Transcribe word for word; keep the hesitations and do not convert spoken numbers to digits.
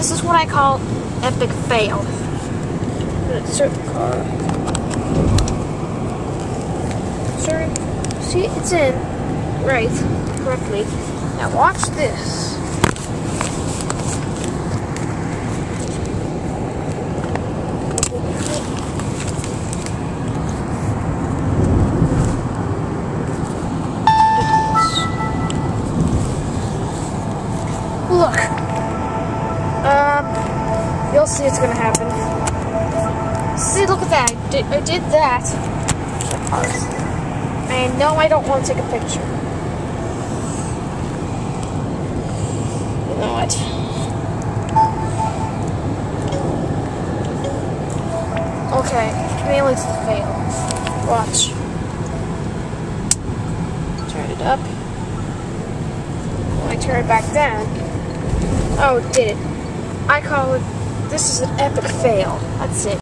This is what I call epic fail. Insert the car. Sorry. See, it's in. Right. Correctly. Now watch this. Look. Um, you'll see it's gonna happen. See, look at that. I did, I did that. And no, I don't want to take a picture. You know what? Okay, mainly to the fail. Watch. Turn it up. When I turn it back down. Oh, it did it. I call it, this is an epic fail. That's it.